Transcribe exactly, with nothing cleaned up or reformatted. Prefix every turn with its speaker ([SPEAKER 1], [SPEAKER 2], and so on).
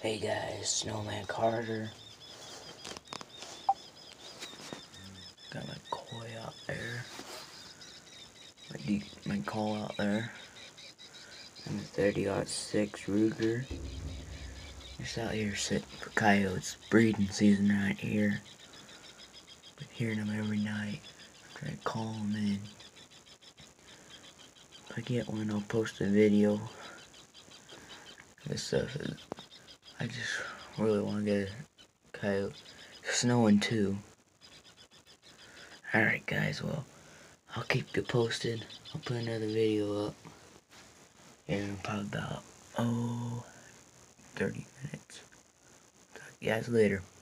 [SPEAKER 1] Hey guys, Snowman Carter. Got my koi out there. My deep, my call out there. And the thirty aught six Ruger. Just out here sitting for coyotes. Breeding season right here. Been hearing them every night. Try to call them in. If I get one, I'll post a video. This stuff is, I just really want to get a coyote. It's snowing too. Alright guys, well, I'll keep you posted. I'll put another video up. In probably about, oh, thirty minutes. Talk to you guys later.